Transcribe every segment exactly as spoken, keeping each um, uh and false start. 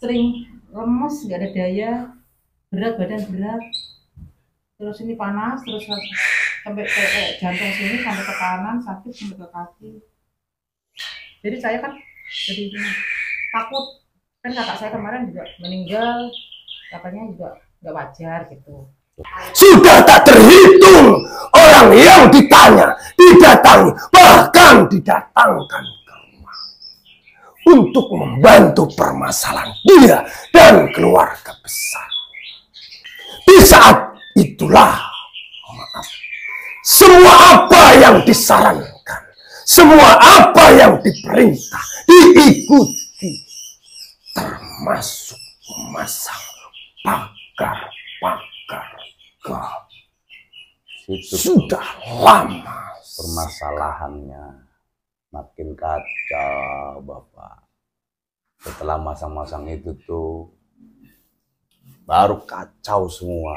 sering lemes, nggak ada daya, berat, badan berat, terus ini panas, terus sampai ke eh, jantung sini, sampai ke kanan, sakit sampai ke kaki. Jadi saya kan jadi takut, kan kakak saya kemarin juga meninggal, katanya juga nggak wajar gitu. Sudah tak terhitung orang yang ditanya, didatangi, bahkan didatangkan ke rumah untuk membantu permasalahan dia dan keluarga besar. Di saat itulah, maaf, semua apa yang disarankan, semua apa yang diperintah diikuti, termasuk memasang pagar-pagar gap. Sudah lama permasalahannya makin kacau, Bapak. Setelah masang-masang itu tuh baru kacau semua.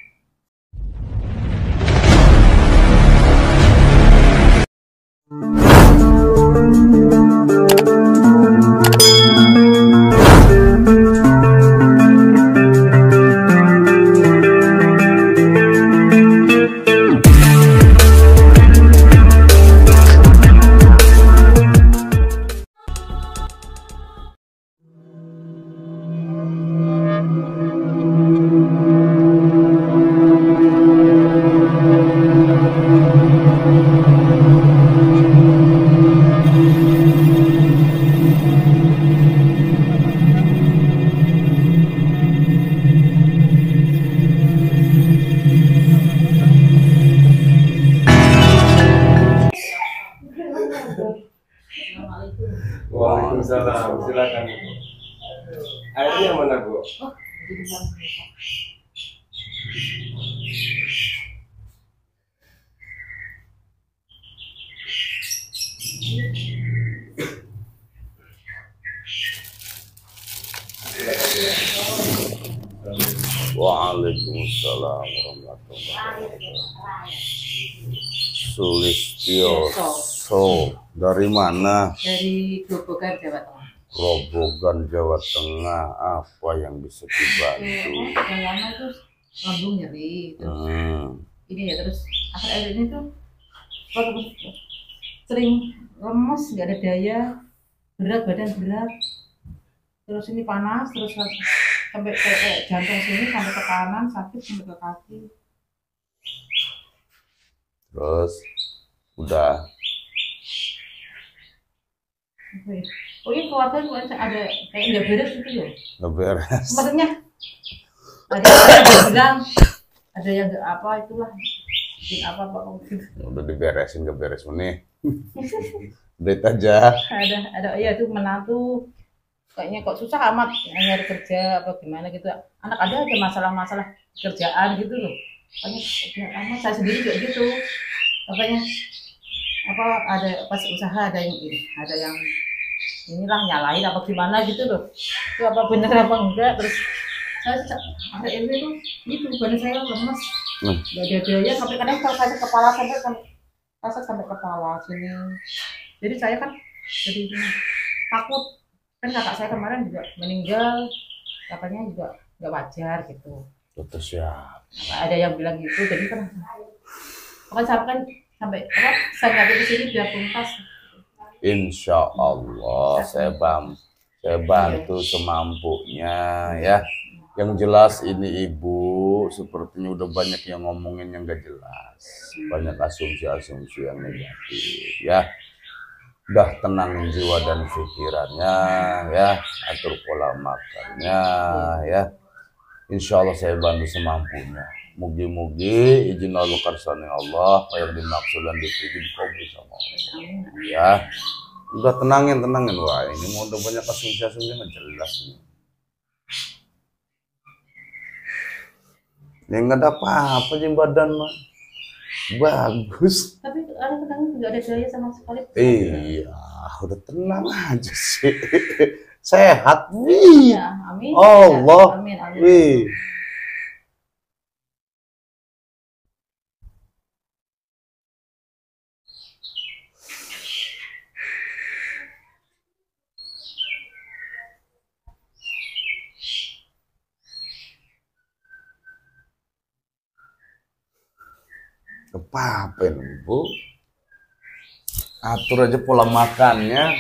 Waalaikumsalam, silakan. Airnya mana, Bu? Waalaikumsalam warahmatullahi wabarakatuh. Sulistyo, so dari mana? Dari Grobogan, Jawa Tengah. Grobogan, Jawa Tengah. Apa yang bisa dibantu? Yang lama itu lambung nyeri, terus Hmm. ini ya, terus akhir-akhir ini tuh sering lemes, nggak ada daya, berat, badan berat, terus ini panas, terus sampai ke eh, jantung sini, sampai ke kanan, sakit sampai ke kaki. Terus udah Oh ini keluarga juga ada kayak nggak beres gitu ya? nggak beres. Maksudnya ada yang bilang, ada yang nggak apa itulah, bikin apa apa gitu. Udah diberesin nggak beres nih. Update aja. Ada ada ya itu menantu kayaknya kok susah amat nyari kerja apa gimana gitu. Anak ada aja masalah-masalah kerjaan gitu loh. Kayaknya amat saya sendiri juga gitu. Katanya apa ada pas usaha ada yang ini, ada yang inilah nyalain apa gimana gitu loh. Itu apa bener apa enggak, terus saya hari ini tuh gitu badan saya lemes. Hmm. Gak ada daya sampai kadang kalau saya kepala sampai rasa sampai kepala sini. Jadi saya kan jadi takut, kan kakak saya kemarin juga meninggal, katanya juga nggak wajar gitu. Terus ya. Ada yang bilang gitu, jadi kan pokoknya saya kan sampai apa saya nggak di sini biar tuntas. Insya Allah saya bantu, saya bantu semampunya ya. Yang jelas ini Ibu sepertinya udah banyak yang ngomongin yang gak jelas, banyak asumsi-asumsi yang negatif ya. Udah tenangin jiwa dan pikirannya ya, atur pola makannya ya. Insya Allah saya bantu semampunya. Mugi-mugi izin Allah karsani Allah, apa yang dimaksud dan dituju dikabul sama Allah ya. Udah tenangin, tenangin. Wah ini mau udah banyak asumsi-asumsi nggak jelas nih. Ya nggak ada apa-apa sih badan mah bagus. Tapi ada kadang nggak ada daya sama sekali. Iya, udah tenang aja sih. Sehat nih. Ya, amin. Allah. Amin, amin. Wih. Kepapen, Bu. Atur aja pola makannya.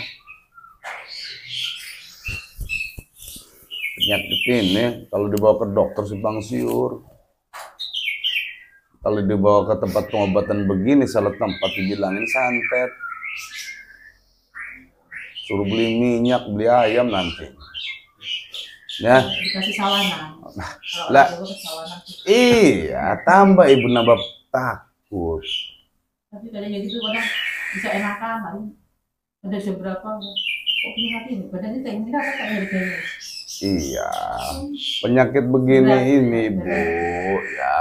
Penyakit ini kalau dibawa ke dokter simpang siur, kalau dibawa ke tempat pengobatan begini salah tempat dibilangin santet, suruh beli minyak, beli ayam nanti ya dikasih sawanan. Lah, iya tambah ibu nambah takut. Tapi kadang gitu kadang bisa enakan kan, ada seberapa kok penyakit ini badannya kayak ini apa kayak harganya. Iya, penyakit begini Berat. ini Bu, ya.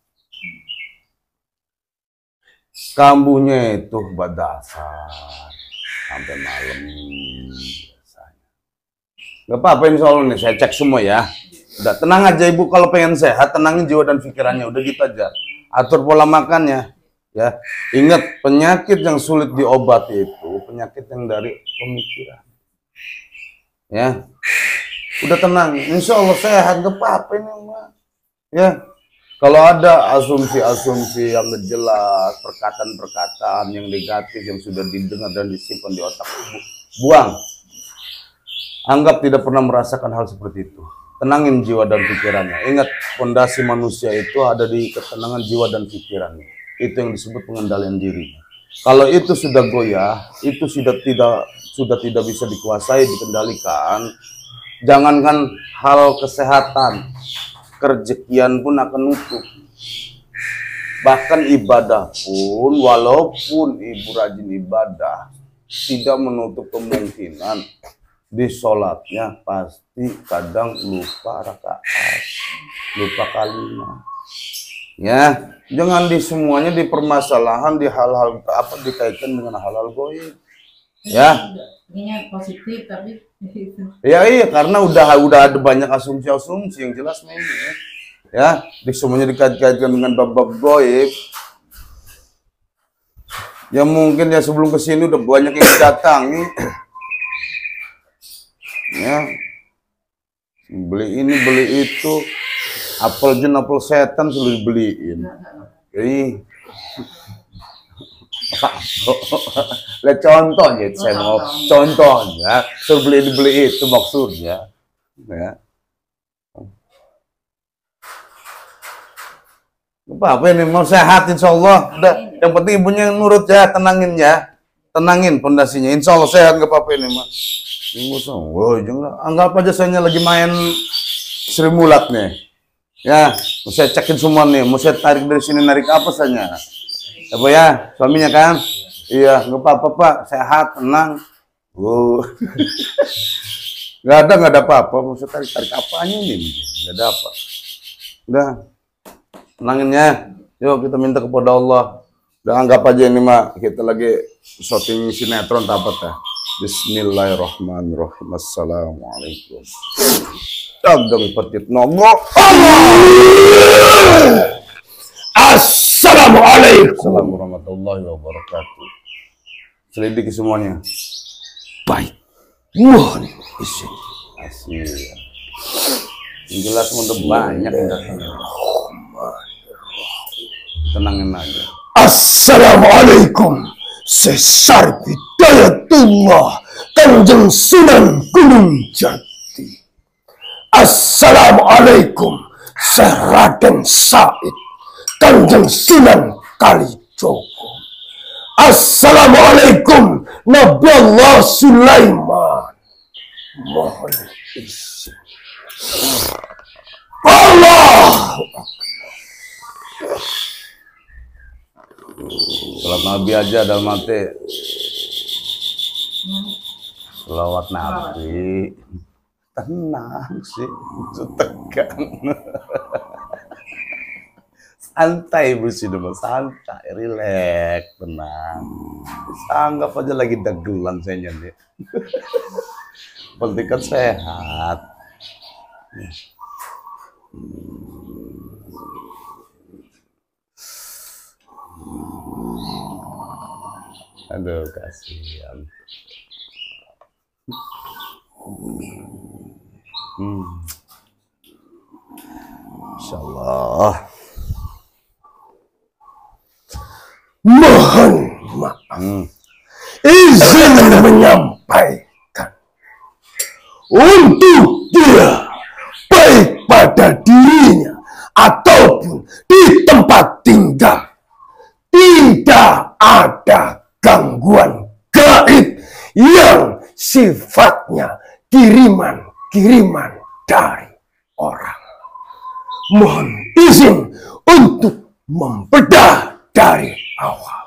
Kambuhnya itu badasar sampai malam biasanya. Gak apa-apa insya Allah nih, saya cek semua ya. Udah tenang aja Ibu, kalau pengen sehat, tenangin jiwa dan pikirannya, udah gitu aja. Atur pola makannya, ya. Ingat, penyakit yang sulit diobati itu penyakit yang dari pemikiran. Ya. Udah tenang, insya Allah sehat, gak apa-apa ini Mbak. Ya, kalau ada asumsi-asumsi yang gak jelas, perkataan-perkataan yang negatif yang sudah didengar dan disimpan di otak ibu, buang. Anggap tidak pernah merasakan hal seperti itu. Tenangin jiwa dan pikirannya. Ingat, fondasi manusia itu ada di ketenangan jiwa dan pikirannya. Itu yang disebut pengendalian diri. Kalau itu sudah goyah, itu sudah tidak sudah tidak bisa dikuasai, dikendalikan. Jangankan hal kesehatan, kerezekian pun akan nutup. Bahkan ibadah pun, walaupun ibu rajin ibadah, tidak menutup kemungkinan di sholatnya pasti kadang lupa rakaat, lupa kalimat. Ya, jangan di semuanya di permasalahan, di hal-hal apa dikaitkan dengan hal-hal goib. Ya. Ini positif tapi Ya iya, karena udah udah ada banyak asumsi-asumsi yang jelas memang ya. Ya, di semuanya dikait-kaitkan dengan bab-bab goib. Ya mungkin ya sebelum kesini udah banyak yang datangi. Ya, beli ini beli itu, apel jin apel setan selalu dibeliin. Jadi lihat contoh gitu, saya mau contohnya, suruh beli beli itu maksudnya, ya. Apa ini mau sehat insya Allah, udah. Yang penting ibunya yang nurut ya, tenangin ya, tenangin pondasinya, insya Allah sehat nggak apa-apa ini mah. Ibu wah jangan anggap aja saya lagi main Sri Mulat nih, ya. Mau saya cekin semua nih, mau saya tarik dari sini narik apa saja. Apa ya, suaminya kan? Iya, nggak apa-apa Pak, sehat, tenang. Wow. Nggak ada, nggak ada apa-apa. Maksudnya tarik-tarik apanya ini? Nggak ada apa. Udah, tenangin ya. Yuk kita minta kepada Allah. Udah anggap aja ini mah kita lagi syuting sinetron apa ya. Bismillahirrahmanirrahim. Assalamualaikum. Dagang petit nomor. Assalamualaikum. Assalamualaikum warahmatullahi wabarakatuh. Selidiki semuanya. Baik. Mohon izin. Asih. Yang jelas udah banyak yang datang. Tenangin aja. Assalamualaikum. Sesar Bidayatullah Kanjeng Sunan Gunung Jati. Assalamualaikum Syekh Raden Said Kanjeng Sunan Kalijogo. Assalamualaikum Nabi Allah Sulaiman. Mohon izin. Allah. Salat Nabi aja dalam hati. Selawat Nabi. Tenang sih, itu tegang. Santai bersih dulu, santai, rileks, tenang. Anggap aja lagi dagelan saya nih. Penting kan sehat. Aduh, kasihan. Hmm. Insyaallah. Mohon maaf. Hmm. Izin menyampaikan untuk dia, baik pada dirinya ataupun di tempat tinggal, tidak ada gangguan gaib yang sifatnya kiriman-kiriman dari orang. Mohon izin untuk membedah dari awal.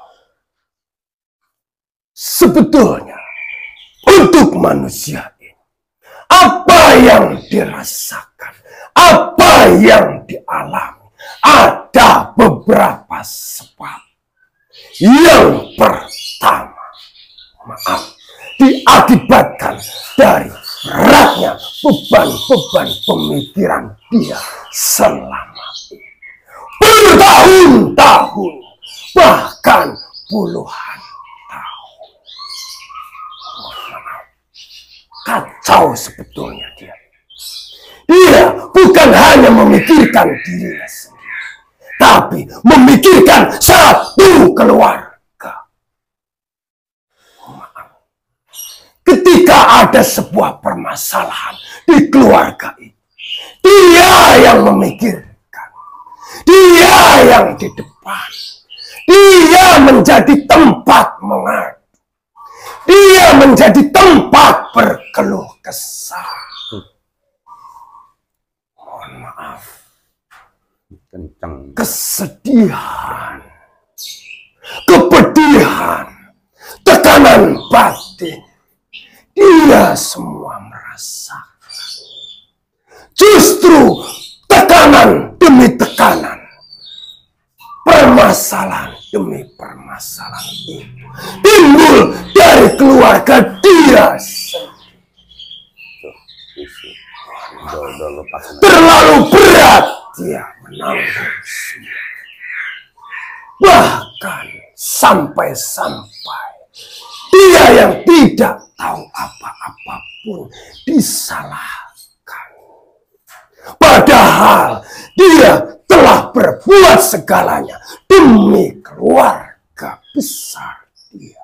Sebetulnya untuk manusia ini, apa yang dirasakan, apa yang dialami, ada beberapa sebab. Yang pertama, maaf, diakibatkan dari beratnya beban-beban pemikiran dia selama ini. Bertahun-tahun, bahkan puluhan tahun. Maaf, kacau sebetulnya dia. Dia bukan hanya memikirkan dirinya sendiri, tapi memikirkan satu keluarga. Maaf. Ketika ada sebuah permasalahan di keluarga ini, dia yang memikirkan, dia yang di depan, dia menjadi tempat mengadu, dia menjadi tempat berkeluh kesah. Mohon maaf, Kencang. kesedihan, kepedihan, tekanan batin, dia semua merasakan. Justru tekanan demi tekanan, permasalahan demi permasalahan itu timbul dari keluarga dia sendiri. Udah, udah lepas. Terlalu berat dia menanggung semua. Bahkan sampai-sampai dia yang tidak tahu apa-apa pun disalahkan. Padahal dia telah berbuat segalanya demi keluarga besar dia.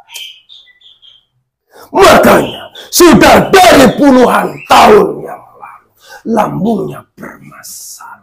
Makanya sudah dari puluhan tahun yang lalu lambungnya bermasalah.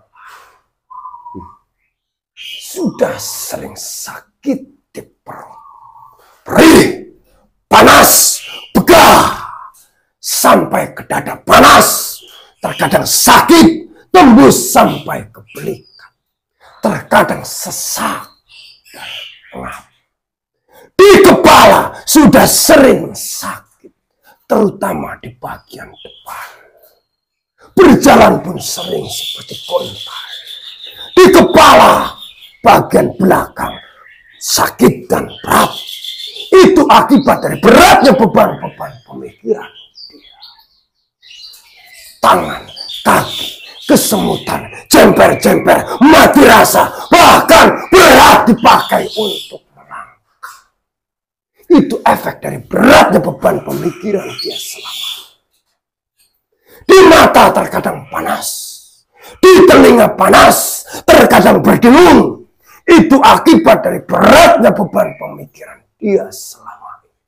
Sudah sering sakit di perut, perih, panas, begah, sampai ke dada panas, terkadang sakit, tembus sampai ke belikat, terkadang sesak dan ngap. Di kepala sudah sering sakit, terutama di bagian depan. Berjalan pun sering seperti kontai. Di kepala bagian belakang sakit dan berat. Itu akibat dari beratnya beban-beban pemikiran dia. Tangan, kaki, kesemutan, jemper-jemper, mati rasa, bahkan berat dipakai untuk melangkah. Itu efek dari beratnya beban pemikiran dia selama. Di mata terkadang panas, di telinga panas, terkadang berdengung. Itu akibat dari beratnya beban pemikiran dia selama ini.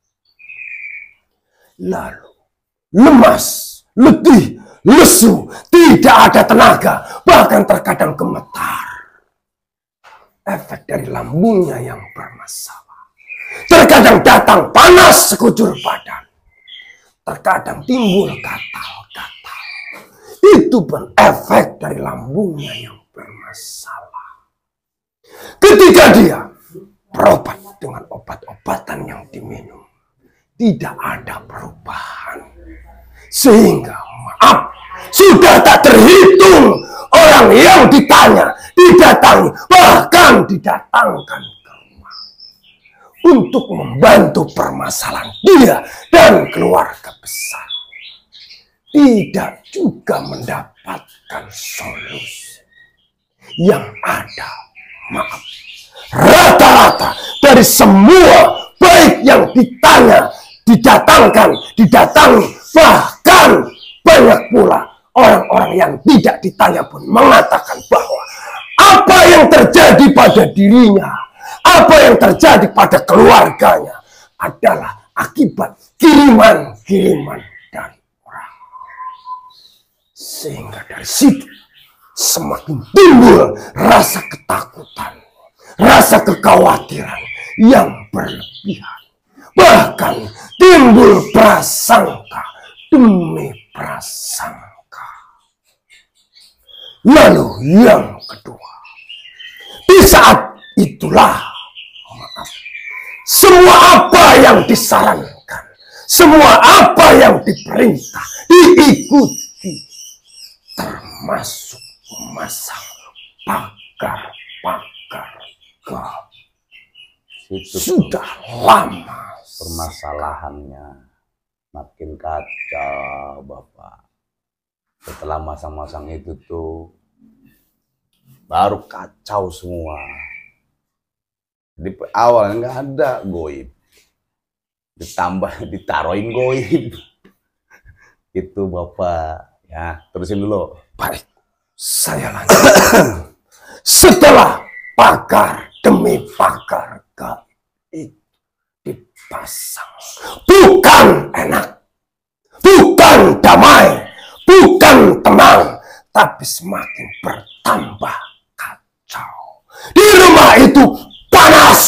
Lalu lemas, letih, lesu, tidak ada tenaga, bahkan terkadang gemetar. Efek dari lambungnya yang bermasalah. Terkadang datang panas sekujur badan, terkadang timbul gatal-gatal. Itu pun efek dari lambungnya yang bermasalah. Ketika dia berobat dengan obat-obatan yang diminum, tidak ada perubahan. Sehingga maaf, sudah tak terhitung orang yang ditanya, didatangi, bahkan didatangkan ke rumah untuk membantu permasalahan dia dan keluarga besar. Tidak juga mendapatkan solusi. Yang ada, maaf, rata-rata dari semua, baik yang ditanya, didatangkan, didatangi, bahkan banyak pula orang-orang yang tidak ditanya pun mengatakan bahwa apa yang terjadi pada dirinya apa yang terjadi pada keluarganya adalah akibat kiriman-kiriman dari orang. Sehingga dari situ semakin timbul rasa ketakutan, rasa kekhawatiran yang berlebihan. Bahkan timbul prasangka demi prasangka. Lalu yang kedua, di saat itulah, maaf, semua apa yang disarankan, semua apa yang diperintah diikuti, termasuk memasang pagar-pagar gaib. Sudah lama permasalahannya makin kacau, Bapak. Setelah masang-masang itu tuh baru kacau semua. Di awalnya nggak ada goib, ditambah ditaruhin goib. Itu Bapak, ya terusin dulu. Baik, saya lanjut. Setelah pagar demi pagar gaib itu dipasang, bukan enak, bukan damai, bukan tenang, tapi semakin bertambah kacau. Di rumah itu panas,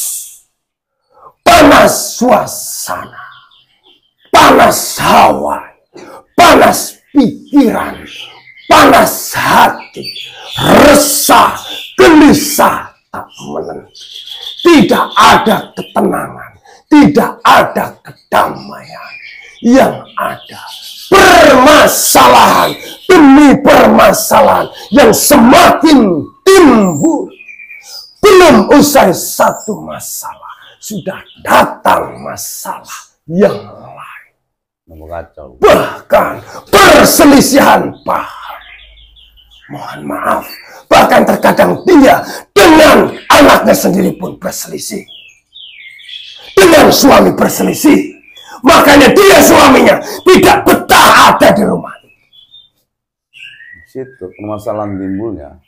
panas suasana, panas hawa, panas pikiran, panas hati, resah, gelisah, tak menentu. Tidak ada ketenangan, tidak ada kedamaian. Yang ada permasalahan demi permasalahan yang semakin timbul. Belum usai satu masalah, sudah datang masalah yang lain. Bahkan perselisihan paham. Mohon maaf, bahkan terkadang dia dengan anaknya sendiri pun berselisih. Dengan suami berselisih. Makanya dia suaminya tidak betah ada di rumah. Situ permasalahan timbulnya.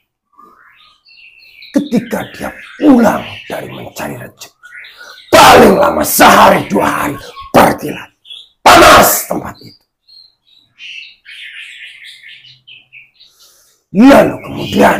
Ketika dia pulang dari mencari rezeki, paling lama sehari dua hari pergi lagi. Panas tempat itu. Lalu kemudian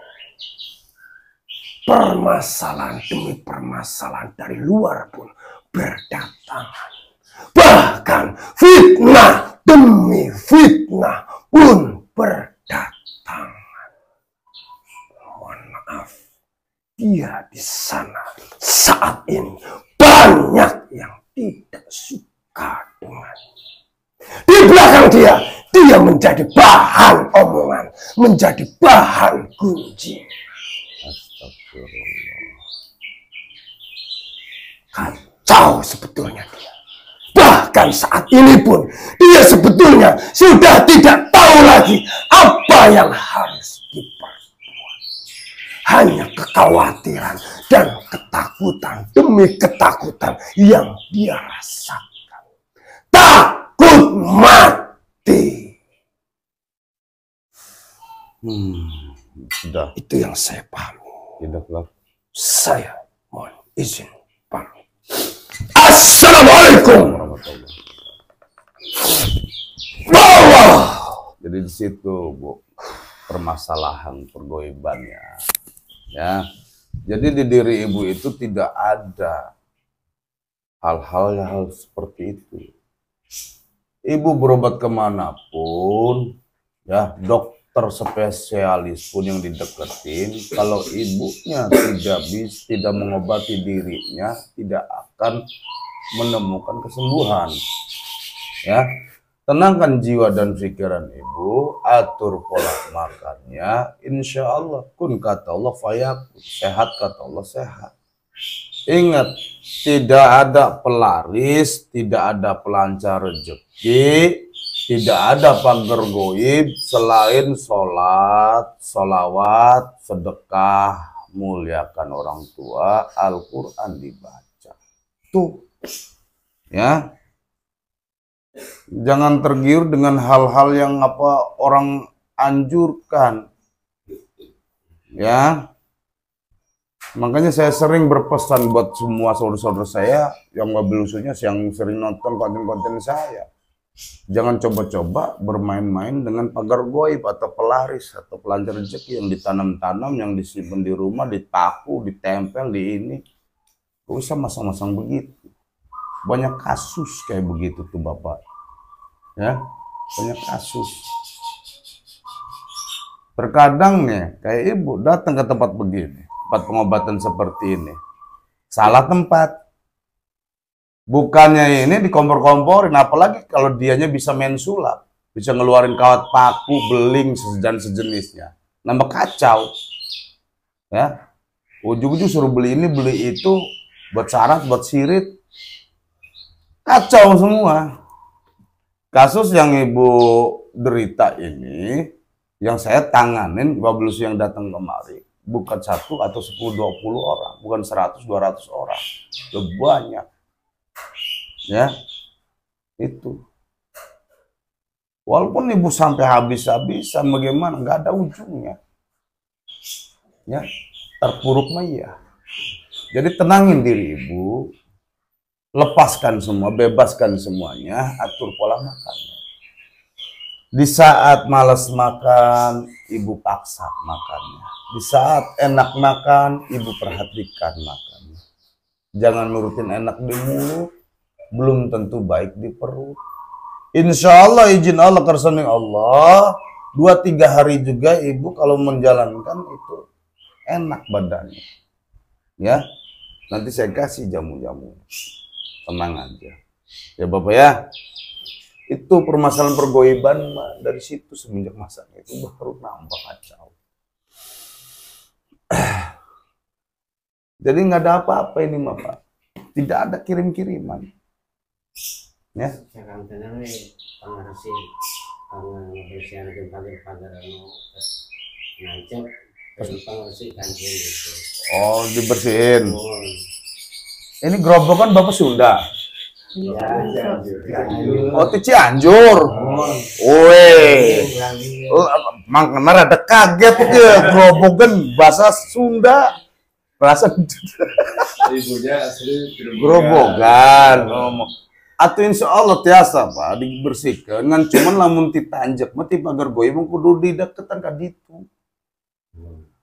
permasalahan demi permasalahan dari luar pun berdatangan. Bahkan fitnah demi fitnah pun berdatangan. Mohon maaf, dia di sana saat ini banyak yang tidak suka dengan. Di belakang dia, dia menjadi bahan omongan, menjadi bahan gunjing. Astagfirullah. Kacau sebetulnya dia. Bahkan saat ini pun dia sebetulnya sudah tidak tahu lagi apa yang harus diperbuat. Hanya kekhawatiran dan ketakutan demi ketakutan yang dia rasakan. Takut mati. Hmm, sudah. Itu yang saya pahami. Tidaklah. Saya mohon izin pamit. Assalamualaikum. Allah. Jadi di situ, Bu, permasalahan pergoibannya. Ya. Jadi di diri ibu itu tidak ada hal-hal hal seperti itu. Ibu berobat kemanapun, ya dokter spesialis pun yang dideketin, kalau ibunya tidak bisa, tidak mengobati dirinya, tidak akan menemukan kesembuhan. Ya, tenangkan jiwa dan pikiran ibu, atur pola makannya, insya Allah kun kata Allah fayakun, sehat kata Allah sehat. Ingat, tidak ada pelaris, tidak ada pelancar rezeki, tidak ada pagar goib selain sholat, sholawat, sedekah, muliakan orang tua, Al-Quran dibaca. Tuh, ya. Jangan tergiur dengan hal-hal yang apa orang anjurkan. Ya. Makanya saya sering berpesan buat semua saudara-saudara saya yang mobil lusuhnya, yang sering nonton konten-konten saya. Jangan coba-coba bermain-main dengan pagar goib atau pelaris atau pelancar rezeki yang ditanam-tanam, yang disimpan di rumah, dipaku, ditempel di ini. Gak usah masang-masang begitu. Banyak kasus kayak begitu tuh Bapak. Ya, banyak kasus. Terkadang nih, kayak ibu datang ke tempat begini, tempat pengobatan seperti ini. Salah tempat. Bukannya ini dikompor-komporin, apalagi kalau dianya bisa main sulap, bisa ngeluarin kawat paku, beling, dan sejenisnya. Nambah kacau. Ya. Ujung-ujung suruh beli ini, beli itu, buat syarat, buat sirit. Kacau semua. Kasus yang ibu derita ini, yang saya tanganin, babelus yang datang kemari, bukan satu atau sepuluh dua puluh orang, bukan seratus dua ratus orang. Lebih banyak. Ya, itu. Walaupun ibu sampai habis-habisan, bagaimana? Nggak ada ujungnya. Ya, terpuruk mah iya. Jadi tenangin diri ibu, lepaskan semua, bebaskan semuanya, atur pola makannya. Di saat malas makan, ibu paksa makannya. Di saat enak makan, ibu perhatikan makannya. Jangan nurutin enak di mulut, belum tentu baik di perut. Insya Allah, izin Allah, kersaning Allah, dua tiga hari juga ibu kalau menjalankan itu enak badannya. Ya, nanti saya kasih jamu-jamu. Tenang aja. Ya Bapak ya, itu permasalahan pergoiban dari situ semenjak masanya itu baru nambah kacau. Jadi nggak ada apa-apa ini Bapak. Tidak ada kirim-kiriman. Ya. Sekarang tenang nih, pengarasi, pengarasi anak pagar-pagar anu ngancep, pengarasi kancing gitu. Oh, dibersihin. Oh. Ini gerobokan Bapak Sunda. Iya. Oh, itu Cianjur. Woi. Makna ada kaget itu gerobokan bahasa Sunda. Rasa Ibunya asli gerobokan. Atau insya Allah tiasa Pak dibersihkan dengan cuman lamun ditanjak mati pagar goy mau kudu di deketan ka ditu.